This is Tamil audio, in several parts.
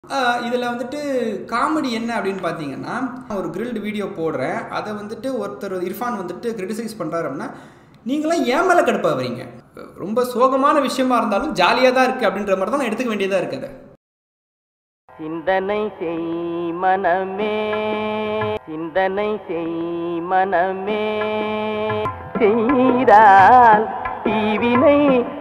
இதில் வந்துட்டு காமெடி என்ன அப்படின்னு பார்த்தீங்கன்னா, ஒரு கிரில்டு வீடியோ போடுறேன். அதை வந்துட்டு ஒருத்தர் இர்ஃபான் வந்துட்டு கிரிட்டிசைஸ் பண்ணுறாரு அப்படின்னா, நீங்களாம் ஏன் மேலே கடுப்பாக வரீங்க? ரொம்ப சோகமான விஷயமா இருந்தாலும் ஜாலியாக தான் இருக்குது அப்படின்ற மாதிரி தான் நான் எடுத்துக்க வேண்டியதாக இருக்குது. சிந்தனை செய் மனமே, சிந்தனை செய் மனமே, செய்தால் தீவினை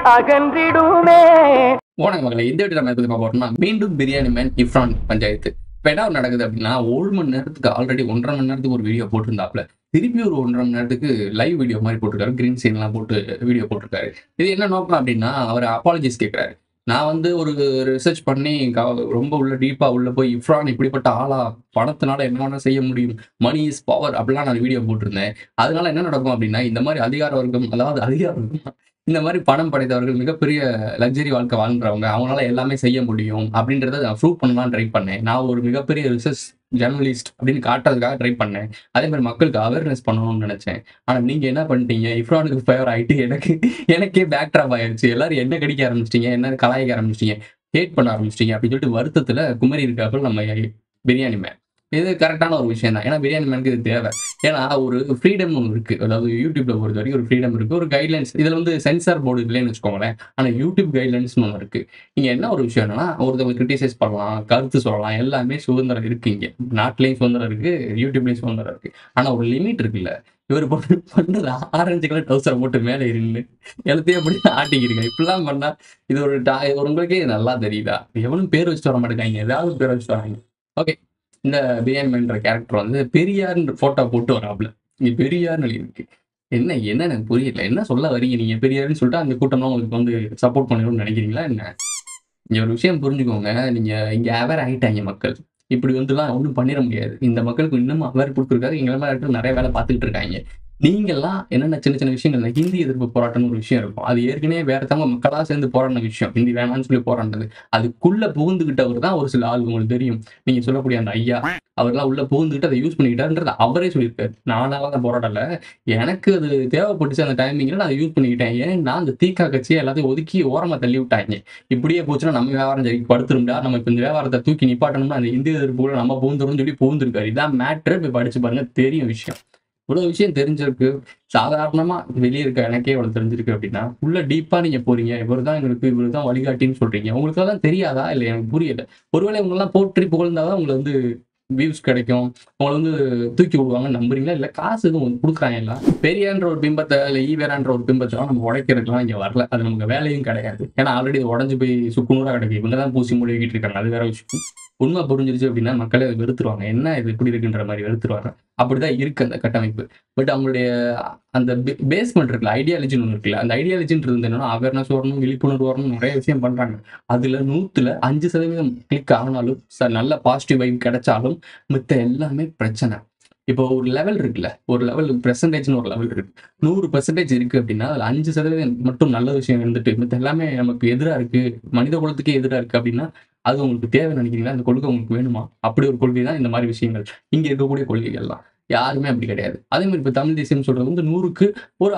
அகன்றிடுமே. வணக்கம் மக்களை, இந்த வீடியோ நம்ம எதுக்கு பார்க்க போறோம்னா, மீண்டும் பிரியாணி மேன் இர்ஃபான் பஞ்சாயத்து. இப்போ என்ன நடக்குது அப்படின்னா, 1 மணி நேரத்துக்கு ஆல்ரெடி 1.5 மணி நேரத்துக்கு ஒரு வீடியோ போட்டிருந்தாப்புல, திருப்பி ஒரு 1.5 மணி நேரத்துக்கு லைவ் வீடியோ மாதிரி போட்டிருக்காரு. கிரீன் சீன்லாம் போட்டு வீடியோ போட்டிருக்காரு. இது என்ன நோக்கம் அப்படின்னா, அவர் அப்பாலஜிஸ் கேட்கிறாரு. நான் ஒரு ரிசர்ச் பண்ணி ரொம்ப உள்ள டீப்பா உள்ள போய் இர்ஃபான் இப்படிப்பட்ட ஆளா, பணத்தினால என்ன வேணா செய்ய முடியும், மணி இஸ் பவர் அப்படிலாம் நான் வீடியோ போட்டிருந்தேன். அதனால என்ன நடக்கும் அப்படின்னா, இந்த மாதிரி அதிகார வர்க்கம், அதாவது அதிகார வர்க்கம், இந்த மாதிரி பணம் படைத்தவர்கள், மிகப்பெரிய லக்ஸரி வாழ்க்கை வாழ்றவங்க, அவங்களால எல்லாமே செய்ய முடியும் அப்படின்றத நான் ப்ரூவ் பண்ணலாம்னு ட்ரை பண்ணேன். நான் ஒரு மிகப்பெரிய ரிசர்ச் ஜேர்னலிஸ்ட் அப்படின்னு காட்டுறதுக்காக ட்ரை பண்ணேன். அதே மாதிரி மக்களுக்கு அவேர்னஸ் பண்ணணும்னு நினைச்சேன். ஆனா நீங்க என்ன பண்ணிட்டீங்க, இர்ஃபானுக்கு ஃபேவர் ஆயிட்டு எனக்கே பேக் ட்ராப் ஆயிடுச்சு. எல்லாரும் என்ன கடிக்க ஆரம்பிச்சிட்டீங்க, என்ன கலாய்க்க ஆரம்பிச்சிட்டீங்க, ஹேட் பண்ண ஆரம்பிச்சிட்டீங்க அப்படின்னு சொல்லிட்டு வருத்தத்துல குமரி இருக்காப்புல நம்ம பிரியாணி மேன். இது கரெக்டான ஒரு விஷயம் தான். ஏன்னா பிரியாணி மேனுக்கு இது தேவை. ஏன்னா ஒரு ஃப்ரீடம் ஒன்று இருக்கு. அதாவது யூடியூப்ல பொறுத்த வரைக்கும் ஒரு ஃப்ரீடம் இருக்கு, ஒரு கைட்லைன்ஸ். இதுல சென்சார் போர்டு இல்லைன்னு வச்சுக்கோங்களேன். ஆனா யூடியூப் கைட்லைன்ஸ் ஒன்று இருக்கு. இங்க என்ன ஒரு விஷயம் என்னன்னா, ஒருத்தவங்க கிரிட்டிசைஸ் பண்ணலாம், கருத்து சொல்லலாம், எல்லாமே சுதந்திரம் இருக்கு. இங்க நாட்டிலையும் சுதந்திரம் இருக்கு, யூடியூப்லயும் சுதந்திரம் இருக்கு. ஆனா ஒரு லிமிட் இருக்குல்ல. இவர் பண்ணது ஆரஞ்சு கலர் டவுசரை போட்டு மேலே இருந்து எல்லாத்தையும் அப்படி ஆட்டிக்கிறீங்க. இப்படிலாம் பண்ணா இது ஒரு உங்களுக்கே நல்லா தெரியுதா? எவனும் பேர் வச்சுட்டு வர மாட்டேங்காங்க, ஏதாவது பேர் வச்சுட்டு வராங்க. ஓகே, இந்த பிரியாணி மேன்ற கேரக்டர் பெரியார்ன்ற போட்டோ போட்டு வராப்ல. இங்க பெரியார்னு எழுதியிருக்கு. என்ன எனக்கு புரியல. என்ன சொல்ல வரீங்க நீங்க? பெரியார்னு சொல்லிட்டு அந்த கூட்டம்லாம் உங்களுக்கு சப்போர்ட் பண்ணிடும்னு நினைக்கிறீங்களா என்ன? இங்க ஒரு விஷயம் புரிஞ்சுக்கோங்க. நீங்க இங்க அவேர் ஆயிட்டாங்க மக்கள். இப்படி ஒண்ணும் பண்ணிட முடியாது. இந்த மக்களுக்கு இன்னும் அவேர் கொடுக்குறதுக்காக எங்களை மாதிரி நிறைய வேலை பார்த்துக்கிட்டு இருக்காங்க. நீங்கெல்லாம் என்னென்ன சின்ன சின்ன விஷயங்கள், ஹிந்தி எதிர்ப்பு போராட்டம்னு ஒரு விஷயம் இருக்கும். அது ஏற்கனவே வேற தவங்க மக்களா சேர்ந்து போராடின விஷயம். ஹிந்தி வேணாம்னு சொல்லி போராடினது. அதுக்குள்ள புகுந்துகிட்டவர் தான் ஒரு சில ஆள், உங்களுக்கு தெரியும். நீங்க சொல்லக்கூடிய அந்த ஐயா, அவர்லாம் உள்ள புகுந்துகிட்டு அதை யூஸ் பண்ணிக்கிட்டாருன்றது அவரே சொல்லியிருக்காரு. நானால தான் போராடல, எனக்கு அது தேவைப்பட்டுச்சு அந்த டைமிங்ல, நான் அதை யூஸ் பண்ணிக்கிட்டேன். ஏன்னா அந்த தீக்கா கட்சியை எல்லாத்தையும் ஒதுக்கி ஓரமா தள்ளி விட்டாங்க. இப்படியே போச்சுன்னா நம்ம வியாபாரம் சரி படுத்துரும்டா, நம்ம இப்ப இந்த வியாபாரத்தை தூக்கி நிப்பாட்டணும்னா அந்த இந்திய எதிர்ப்புல நம்ம புகுந்துரும் சொல்லி புகுந்திருக்காரு. இதான் மேட்ரு. போய் படிச்சு பாருங்க, தெரியும் விஷயம். இவ்வளவு விஷயம் தெரிஞ்சிருக்கு. சாதாரணமா வெளியே இருக்க எனக்கே இவ்வளவு தெரிஞ்சிருக்கு அப்படின்னா, உள்ள டீப்பா நீங்க போறீங்க. இவருதான் வழிகாட்டின்னு சொல்றீங்க. உங்களுக்கு அதெல்லாம் தெரியாதா? இல்ல எனக்கு புரியல. ஒருவேளை உங்க எல்லாம் போற்றி புகழ்ந்தாதான் உங்களுக்கு வியூஸ் கிடைக்கும், உங்களை தூக்கி விடுவாங்கன்னு நம்புறீங்களா? இல்ல காசு எதுவும் கொடுக்குறாங்களா? பெரியான்ற ஒரு பிம்பத்தை, இல்ல ஈவேரான்ற ஒரு பிம்பத்தை நம்ம உடைக்கிறதுக்கெல்லாம் இங்க வரல. அது நமக்கு வேலையும் கிடையாது. ஏன்னா ஆல்ரெடி இது உடஞ்சு போய் சுக்குநூறா கிடைக்கும். இவங்கதான் பூசி மூழ்கிட்டு இருக்காங்க. அது வேற விஷயம். உண்மை புரிஞ்சிருச்சு அப்படின்னா மக்களே அதை வெறுத்துருவாங்க. என்ன இது இப்படி இருக்குன்ற மாதிரி வெறுத்துருவாங்க. அப்படிதான் இருக்கு அந்த கட்டமைப்பு. பட் அவங்களுடைய அந்த பேஸ்மெண்ட் இருக்குல்ல, ஐடியாலஜின்னு ஒன்று இருக்குல்ல, அந்த ஐடியாலஜின்றது என்னன்னா அவேர்னஸ் வரணும், விழிப்புணர்வு வரணும், நிறைய விஷயம் பண்றாங்க. அதுல 100ல 5% கிளிக் ஆனாலும், நல்ல பாசிட்டிவ் வைப் கிடைச்சாலும், மித்த எல்லாமே பிரச்சனை. இப்போ ஒரு லெவல் இருக்குல்ல, ஒரு லெவல் பெர்சன்டேஜ்னு ஒரு லெவல் இருக்கு. 100% இருக்கு அப்படின்னா அதுல 5% மட்டும் நல்ல விஷயம் இருந்துட்டு மித்த எல்லாமே நமக்கு எதிரா இருக்கு, மனித குலத்துக்கே எதிரா இருக்கு அப்படின்னா அது உங்களுக்கு தேவை நினைக்கிறீங்களா? அந்த கொள்கை உங்களுக்கு வேணுமா? அப்படி ஒரு கொள்கை தான் இந்த மாதிரி விஷயங்கள். இங்க இருக்கக்கூடிய கொள்கைகள்லாம் யாருமே அப்படி கிடையாது. அதே மாதிரி இப்ப தமிழ் தேசியம் சொல்றது 100க்கு ஒரு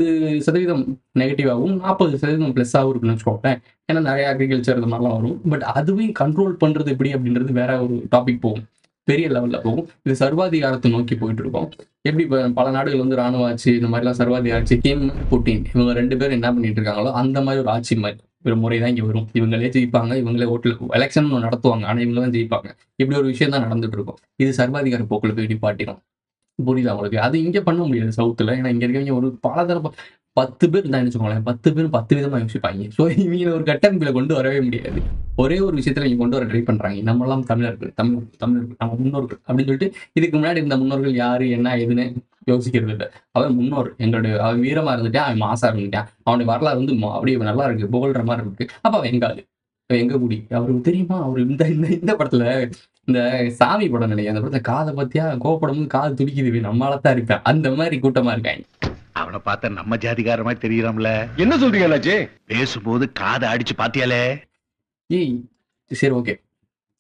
60% நெகட்டிவாகவும் 40% பிளஸ்ஸாகவும் இருக்குன்னு வச்சுக்கோங்களேன். ஏன்னா நிறைய அக்ரிகல்ச்சர் இந்த மாதிரிலாம் வரும். பட் அதுவையும் கண்ட்ரோல் பண்றது எப்படி அப்படின்றது வேற ஒரு டாபிக் போகும். பெரிய லெவல்ல போகும். இது சர்வாதிகாரத்தை நோக்கி போயிட்டு இருக்கோம். எப்படி பல நாடுகள் ராணுவ ஆட்சி, இந்த மாதிரிலாம் சர்வாதிகார ஆட்சி, கிம், புட்டின், இவங்க 2 பேரும் என்ன பண்ணிட்டு இருக்காங்களோ அந்த மாதிரி ஒரு ஆட்சி ஒரு முறை தான் இங்க வரும். இவங்களே ஜெயிப்பாங்க, இவங்களே எலெக்ஷன் நடத்துவாங்க, ஆனா இவங்க தான் ஜெயிப்பாங்க. இப்படி ஒரு விஷயம் தான் நடந்துட்டு இருக்கும். இது சர்வாதிகார போக்குல போய் நிப்பாட்டிடும். புரியுதா உங்களுக்கு? அது இங்க பண்ண முடியாது சவுத்துல. ஏன்னா இங்க இருக்கவங்க ஒரு பலதரப்ப 10 பேர் இருந்தாங்கன்னு வச்சுக்கோங்களேன். 10 பேரும் 10 விதமா யோசிப்பாங்க. ஸோ இவங்கள ஒரு கட்டமைப்புல கொண்டு வரவே முடியாது. ஒரே ஒரு விஷயத்துல இங்க கொண்டு வர ட்ரை பண்றாங்க. நம்மலாம் தமிழர்கள், தமிழர்கள், நம்ம முன்னோர்கள் அப்படின்னு சொல்லிட்டு இதுக்கு முன்னாடி இருந்த முன்னோர்கள் யாரு, என்ன ஏதுன்னு யோசிக்கிறது இல்லை. அவன் முன்னோர், அவன் வீரமா இருந்துட்டான், அவன் மாசா இருந்துட்டான், அவனுடைய வரலாறு அப்படியே நல்லா இருக்கு, புகழ்ற மாதிரி இருக்கு. அப்ப அவன் எங்க குடி அவருக்கு தெரியுமா? அவரு இந்த இந்த இந்த படத்துல, இந்த சாமி படம் நினைக்கிறேன், அந்த படத்துல காதை பத்தியா கோவப்படும் காது துடிக்குது, நம்மளாத்தான் இருப்பேன். அந்த மாதிரி கூட்டமா இருக்காங்க. அவனை பார்த்தா நம்ம ஜாதிகார மாதிரி தெரியறாம்ல. என்ன சொல்றீங்க அண்ணாச்சி? பேசும்போது காதை அடிச்சு பாத்தியாலே. ஏய் சரி, ஓகே.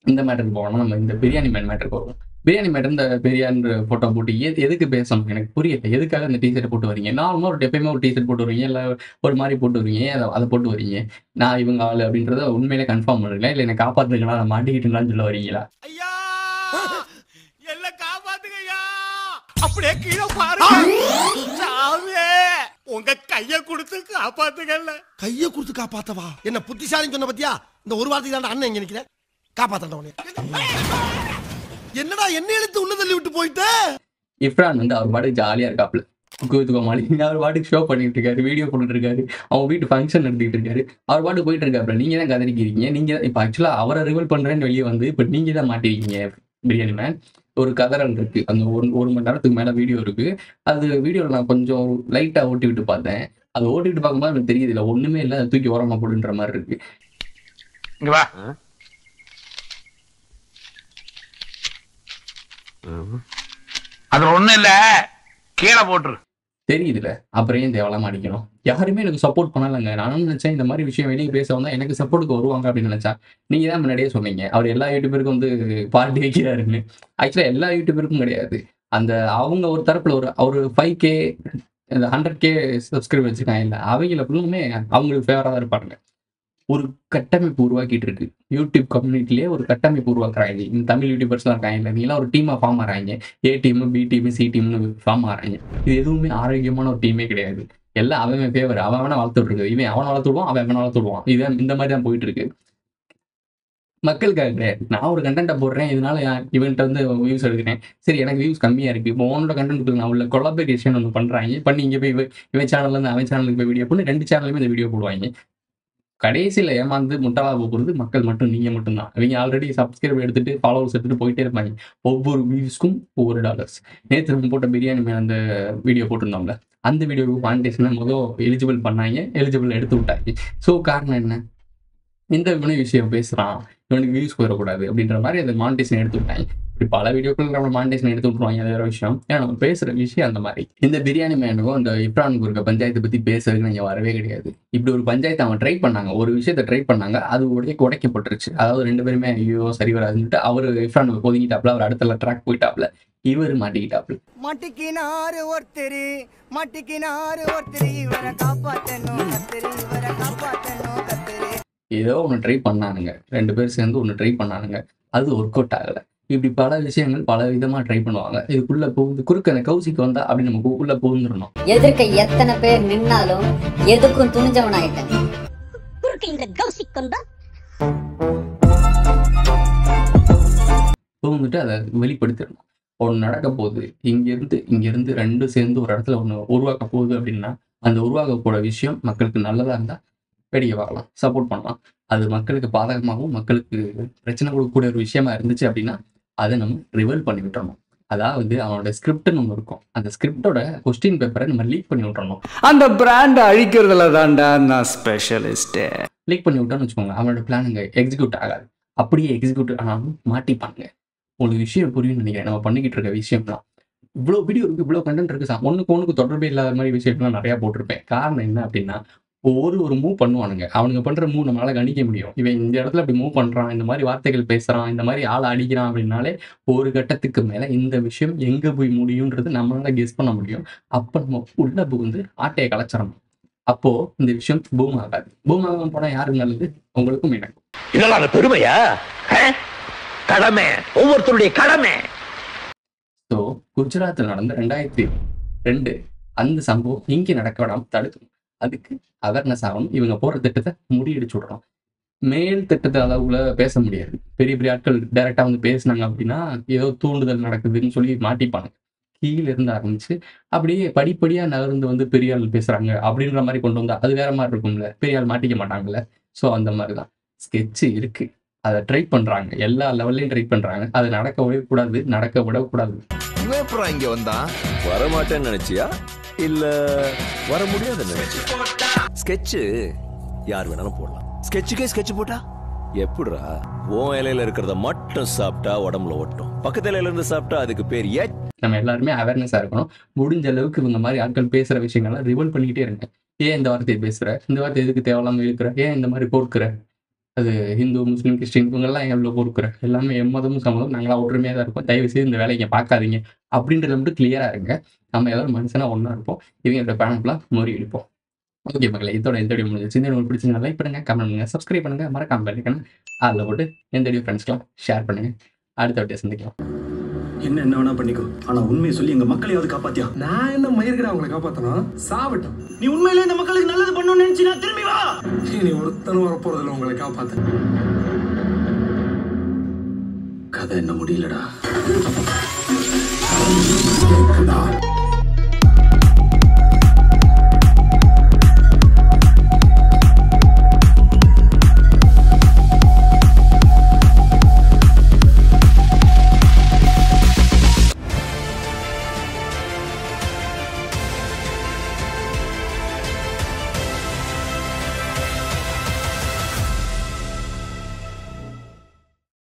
இந்த மேட்டருக்கு போகணும். நம்ம இந்த பிரியாணி மேன் மேட்டருக்கு வருவோம். பிரியாணி மேட்டர் இந்த பிரியாணி ஃபோட்டோ போட்டு எதுக்கு பேசணும் எனக்கு புரியல. எதுக்காக இந்த டிஷர்ட் போட்டு வரீங்க? நார்மலா எப்பயுமே ஒரு டிஷர்ட் போட்டு வருவீங்க, இல்ல ஒரு மாரி போட்டு வருவீங்க. ஏன் அத போட்டு வரீங்க? நான் இவங்க ஆளு அப்படின்றத உண்மையிலே கன்ஃபார்ம் பண்ணுறீங்களா? இல்ல என்ன காப்பாத்துங்களா, நான் மாட்டிக்கிட்டேனான்னு சொல்ல வரீங்களா? ஐயா எல்லாம் காப்பாத்துங்க ஐயா. அப்படியே கீழே பாருங்க. சாவே உங்க கைய கொடுத்து காப்பாத்துங்கல்ல. கைய கொடுத்து காப்பாத்தவா? என்ன புத்திசாலின்னு சொன்ன பத்தியா? இந்த ஒரு வார்த்தைக்கு தான் அண்ணன் இங்க நிக்கிற. காப்பாத்தடா உன்னை. என்னடா என்ன எழுத்து உள்ள தள்ளி விட்டு போயிட்ட? இஃப்ரான் வந்து அவர் பாட்டுக்கு ஜாலியா இருக்காப்ல. கோமாளி அவர் பாட்டுக்கு ஷோ பண்ணிட்டு இருக்காரு, வீடியோ போட்டுட்டு இருக்காரு, அவங்க வீட்டு ஃபங்க்ஷன் நடத்திட்டு இருக்காரு. அவர் பாட்டுக்கு போயிட்டு இருக்காப்ல. நீங்க தான் கதறிக்கிறீங்க. நீங்க இப்ப ஆக்சுவலா அவரை ரிவல் பண்றேன்னு வெளியே வந்து இப்ப நீங்க தான் மாட்டிருக்கீங்க. பிரியாணி மேன் ஒரு கதறல் இருக்கு. அந்த ஒரு மணி நேரத்துக்கு மேல வீடியோ இருக்கு. அது வீடியோல நான் கொஞ்சம் லைட்டா ஓட்டி விட்டு பார்த்தேன். அது ஓட்டி விட்டு பார்க்கும்போது எனக்கு தெரியுது இல்ல ஒண்ணுமே இல்ல, அதை தூக்கி ஓரமா போடுன்ற மாதிரி இருக்கு. இங்க வா. அது ஒண்ணும் இல்ல, கீழே போட்டுரு. தெரியுதுல, அப்புறம் ஏன் தேவலாம அடிக்கணும்? யாருமே எனக்கு சப்போர்ட் பண்ணலைங்க. நானும் நினைச்சேன் இந்த மாதிரி விஷயம் வெளியே பேச வந்தா எனக்கு சப்போர்ட்டுக்கு வருவாங்க அப்படின்னு நினைச்சா. நீங்க தான் முன்னாடியே சொன்னீங்க அவர் எல்லா யூடியூபருக்கும் வந்து பார்ட்டி வைக்கிறாருன்னு. ஆக்சுவலா எல்லா யூடியூபருக்கும் கிடையாது. அந்த அவங்க ஒரு தரப்புல ஒரு 5K 100K சப்ஸ்கிரைபர் வச்சிருக்காங்க. இல்ல அவங்கள ஃபுல்லுமே அவங்களுக்கு ஃபேவரா தான் இருப்பாங்க. ஒரு கட்டமைப்பு உருவாக்கிட்டு இருக்கு. யூடியூப் கம்யூனிட்டிலேயே ஒரு கட்டமைப்பு உருவாக்குறாங்க. இந்த தமிழ் யூடியூபர்ஸ்லாம் இருக்காங்க இல்லை, நீங்களாம் ஒரு டீமா ஃபார்ம் ஆகிறாங்க. A team, B team, C டீம்னு ஃபார்ம் ஆகிறாங்க. இது எதுவுமே ஆரோக்கியமான ஒரு டீமே கிடையாது. எல்லாம் அவன் ஃபேவர், அவன் வேணா வளர்த்துட்டு இருக்கு. இவன் அவனை வளர்த்துடுவான், அவன் வளர்த்துடுவான். இதான் இந்த மாதிரி தான் போயிட்டு இருக்கு. மக்களுக்காக கிடையாது. நான் ஒரு கண்டென்ட்டை போடுறேன், இதனால இவன்ட்ட வந்து வியூஸ் எடுக்கிறேன். சரி எனக்கு வியூஸ் கம்மியா இருக்கு, இப்போ உன்னோட கண்டென்ட் நான் உள்ள கொலாபரேஷன் ஒன்று பண்றாங்க. பண்ணி இங்கே போய் இவன் சேனல்ல இருந்து அவன் சேனலுக்கு போய் வீடியோ போட்டு 2 சேனலுமே இந்த வீடியோ போடுவாங்க. கடைசியில் ஏமாந்து முட்டாளா போகிறது மக்கள் மட்டும், நீங்க மட்டும்தான். அவங்க ஆல்ரெடி சப்ஸ்கிரைப் எடுத்துட்டு ஃபாலோவர்ஸ் எடுத்துட்டு போயிட்டே இருப்பாங்க. ஒவ்வொரு வியூஸ்க்கும் ஒவ்வொரு $. நேற்று நம்ம போட்ட பிரியாணி மேல அந்த வீடியோ போட்டிருந்தோம்ல, அந்த வீடியோவுக்கு மானிட்டேஷனை எலிஜிபிள் பண்ணாங்க, எலிஜிபிள் எடுத்து விட்டாங்க. ஸோ காரணம் என்ன? இந்த விஷயம் பேசுறான், இவனுக்கு வியூஸ் போயிடக்கூடாது அப்படின்ற மாதிரி அந்த மானிட்டேஷன் எடுத்து விட்டாங்க. இப்படி பல வீடியோக்கள் நம்ம மானிட்டேஷன் எடுத்து விட்டுருவாங்க. அது வேற விஷயம். ஏன்னா நம்ம பேசுற விஷயம் அந்த மாதிரி. இந்த பிரியாணி மேனுக்கும் அந்த இப்ரானுக்கு இருக்க பஞ்சாயத்தை பத்தி பேசுறதுக்கு நீங்க வரவே கிடையாது. இப்படி ஒரு பஞ்சாயத்தை அவன் ட்ரை பண்ணாங்க, ஒரு விஷயத்த ட்ரை பண்ணாங்க, அது உடைக்கப்பட்டுருச்சு. அதாவது 2 பேருமே ஐயோ சரி வராதுன்ட்டு அவரு இப்ரான் ஒதுங்கிட்டாப்ல, அவர் அடுத்த ட்ராக் போயிட்டாப்ல, இவர் மாட்டிக்கிட்டாப்ல. மாட்டிக்கினாரு ஒருத்தரு, மாட்டிக்கினாரு ஒருத்தரு, இவரை காப்பாத்தணும் கத்தரு, இவரை காப்பாத்தணும் கத்தரு. ஏதோ ஒன்று ட்ரை பண்ணானுங்க, 2 பேர் சேர்ந்து ஒன்று ட்ரை பண்ணானுங்க, அது ஒர்க் அவுட் ஆகலை. இப்படி பல விஷயங்கள் பல விதமா ட்ரை பண்ணுவாங்க. இதுக்குள்ள புகுந்து குறுக்க அந்த கௌசிக்கு வந்தா அப்படி நம்ம உள்ள புகுந்துடணும். எதிர்க்க எத்தனை பேர் நின்னாலும் எதுக்கும் துணிஞ்சவன் ஆயிட்டேன். புகுந்துட்டு அதை வெளிப்படுத்திடணும். ஒன்று நடக்க போகுது, இங்கிருந்து 2 சேர்ந்து ஒரு இடத்துல ஒன்று உருவாக்க போகுது அப்படின்னா, அந்த உருவாக்க போற விஷயம் மக்களுக்கு நல்லதா இருந்தா வேடிக்கை பார்க்கலாம், சப்போர்ட் பண்ணலாம். அது மக்களுக்கு பாதகமாகவும் மக்களுக்கு பிரச்சனை கொடுக்கக்கூடிய ஒரு விஷயமா இருந்துச்சு அப்படின்னா அதை நம்ம ரிவல் பண்ணி விட்டுறணும். அதாவது அவனோட ஸ்கிரிப்ட்னு ஒன்று இருக்கும், அந்த ஸ்கிரிப்டோட கொஸ்டின் பேப்பரை நம்ம லீக் பண்ணி விட்டுறணும். அந்த பிராண்டை அழிக்கிறதுல தான்டா நான் ஸ்பெஷலிஸ்ட். லீக் பண்ணி விட்டோன்னு வச்சுக்கோங்க, அவனோட பிளான் இங்கே எக்ஸிக்யூட் ஆகாது. அப்படியே எக்ஸிக்யூட் ஆனாலும் மாட்டிப்பாங்க. ஒரு விஷயம் புரியும்னு நினைக்கிறேன். நம்ம பண்ணிக்கிட்டு இருக்க விஷயம்லாம் இவ்வளோ வீடியோ இருக்கு, இவ்வளோ கண்டென்ட் இருக்கு, ஒன்றுக்கு தொடர்பே இல்லாத மாதிரி விஷயம்லாம் நிறையா போட்டிருப்பேன். காரணம் என்ன அப்படின்னா, ஒரு மூவ் பண்ணுவானுங்க, அவனுங்க பண்ற மூவ் நம்மளால கணிக்க முடியும். இவன் இந்த இடத்துல அப்படி மூவ் பண்றான், இந்த மாதிரி வார்த்தைகள் பேசுறான், இந்த மாதிரி ஆளை அடிக்கிறான் அப்படின்னாலே ஒரு கட்டத்துக்கு மேல இந்த விஷயம் எங்க போய் முடியும்ன்றது நம்மளால கெஸ் பண்ண முடியும். அப்ப நம்ம உள்ள புகுந்து ஆட்டையை கலைச்சிடணும். அப்போ இந்த விஷயம் பூம் ஆகாது. பூம் ஆகாம போனா யாருக்கு நல்லது? உங்களுக்கும் எனக்கும். இதெல்லாம் பெருமையா? கடமை, ஒவ்வொருத்தருடைய கடமை. ஸோ குஜராத்தில் நடந்த 2002 அந்த சம்பவம் இங்கே நடக்க விடாம தடுக்கணும். அதுக்கு அவேர்னஸ் ஆகணும். இவங்க போற திட்டத்தை முறியடிச்சு விடணும். மேல் திட்டத்தை அளவுல பேச முடியாது. பெரிய பெரிய ஆட்கள் டைரக்டா வந்து பேசினாங்க அப்படின்னா ஏதோ தூண்டுதல் நடக்குதுன்னு சொல்லி மாட்டிப்பாங்க. கீழே இருந்து ஆரம்பிச்சு அப்படியே படிப்படியா நகர்ந்து வந்து பெரிய ஆள் பேசுறாங்க அப்படின்ற மாதிரி கொண்டு வந்தா அது வேற மாதிரி இருக்கும்ல, பெரிய ஆள் மாட்டிக்க மாட்டாங்கல்ல. ஸோ அந்த மாதிரிதான் ஸ்கெட்ச் இருக்கு, அதை ட்ரை பண்றாங்க, எல்லா லெவல்லையும் ட்ரை பண்றாங்க. அது நடக்கவே கூடாது, நடக்க விடக்கூடாது. இவன் இங்க வந்தா வரமாட்டேன்னு நினைச்சியா இல்ல வர முடியாதுன்னு நினைச்சியா? ஸ்கெட்ச் யார் வேணாலும் போடலாம். ஸ்கெட்சுக்கே ஸ்கெட்ச் போட்டா எப்படிரா? உன் இலையில இருக்கிறத மட்டும் சாப்பிட்டா உடம்புல ஒட்டும், பக்கத்து இலையில இருந்து சாப்பிட்டா அதுக்கு பேர் நம்ம எல்லாருமே அவேர்னஸா இருக்கணும். முடிஞ்ச அளவுக்கு இவங்க மாதிரி ஆட்கள் பேசுற விஷயங்கள்லாம் ரிவல் பண்ணிக்கிட்டே இருங்க. ஏன் இந்த வார்த்தையை பேசுற, இந்த வார்த்தை எதுக்கு தேவையில்லாம இருக்கிற, ஏன் இந்த மாதிரி போக்குற, அது ஹிந்து, முஸ்லீம், கிறிஸ்டின் இவங்கெல்லாம் எவ்வளோ பொறுக்குறேன், எல்லாமே எம்மதமும் சம்மதம், நாங்களாம் ஒற்றுமையாக தான் இருப்போம், தயவு செய்து இந்த வேலையை பார்க்காதீங்க அப்படின்றத மட்டும் கிளியராக இருங்க. நம்ம எல்லாரும் மனுஷனாக ஒன்றா இருப்போம், இவங்களோட பேனப்லாம் மோரி அடிப்போம். ஓகே மக்களே, இதோட இந்த வீடியோ முடிஞ்சிச்சு. இந்த வீடியோ பிடிச்சிருந்தா லைக் பண்ணுங்க, கமெண்ட் பண்ணுங்க, சப்ஸ்கிரைப் பண்ணுங்க, மறக்காம பெல் ஐகானை அதில் போட்டு எந்த வீடியோ ஃப்ரெண்ட்ஸ்க்கெலாம் ஷேர் பண்ணுங்க. அடுத்த வீடியோ சந்திக்கலாம். என்ன வேணா பண்ணிக்கோ, ஆனா உண்மையை சொல்லி எங்க மக்களையாவது காப்பாத்தியா. நான் என்ன மயிர்கிட அவங்களை காப்பாத்தணும், சாவட்டும். நீ உண்மையிலே இந்த மக்களுக்கு நல்லது பண்ணணும்னு நினைச்சினா திரும்பி வா. நீ ஒருத்தனும் வரப்போறதில்ல உங்களை காப்பாத்த. கதை என்ன முடியலடா.